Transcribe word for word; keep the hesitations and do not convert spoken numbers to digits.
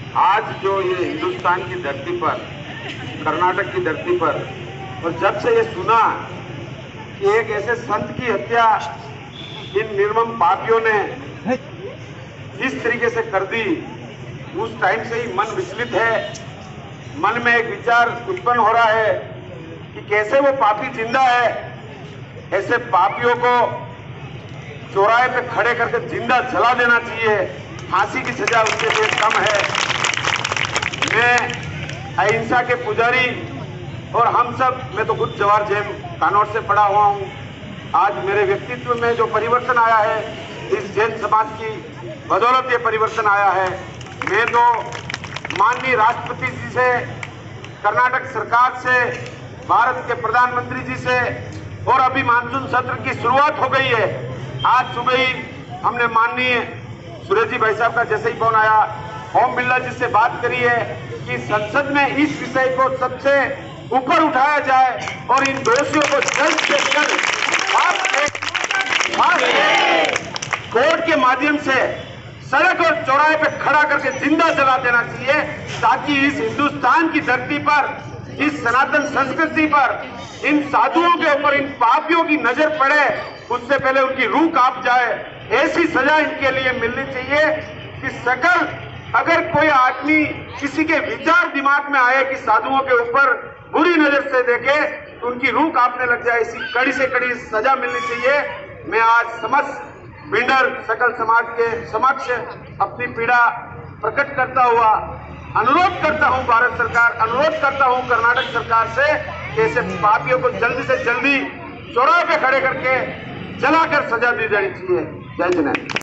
आज जो ये हिंदुस्तान की धरती पर, कर्नाटक की धरती पर, और जब से ये सुना कि एक ऐसे संत की हत्या इन निर्मम पापियों ने जिस तरीके से कर दी, उस टाइम से ही मन विचलित है। मन में एक विचार उत्पन्न हो रहा है कि कैसे वो पापी जिंदा है। ऐसे पापियों को चौराहे पे खड़े करके जिंदा जला देना चाहिए। फांसी की सजा उसके लिए कम है। मैं अहिंसा के पुजारी और हम सब, मैं तो खुद जवाहर जैन कानौर से पढ़ा हुआ हूं। आज मेरे व्यक्तित्व में जो परिवर्तन आया है, इस जैन समाज की बदौलत ये परिवर्तन आया है। मैं तो माननीय राष्ट्रपति जी से, कर्नाटक सरकार से, भारत के प्रधानमंत्री जी से, और अभी मानसून सत्र की शुरुआत हो गई है। आज सुबह ही हमने माननीय सुरेश जी भाई साहब का जैसे ही फोन आया, ओम बिरला जी से बात करी है कि संसद में इस विषय को सबसे ऊपर उठाया जाए और इन दोषियों को जल्द से जल्द कोर्ट के माध्यम से सड़क और चौराहे पे खड़ा करके जिंदा जला देना चाहिए, ताकि इस हिंदुस्तान की धरती पर, इस सनातन संस्कृति पर, इन साधुओं के ऊपर, इन पापियों की नजर पड़े, उससे पहले उनकी रूह कांप जाए। ऐसी सजा इनके लिए मिलनी चाहिए कि सकल, अगर कोई आदमी किसी के विचार दिमाग में आए कि साधुओं के ऊपर बुरी नजर से देखे, तो उनकी रूह कांपने लग जाए। इसी कड़ी से कड़ी सजा मिलनी चाहिए। मैं आज समस्त बिंडर सकल समाज के समक्ष अपनी पीड़ा प्रकट करता हुआ अनुरोध करता हूं भारत सरकार, अनुरोध करता हूं कर्नाटक सरकार से कि ऐसे पापियों को जल्दी से जल्दी चौराहे पे खड़े करके जलाकर सजा दी जानी चाहिए। जय जय।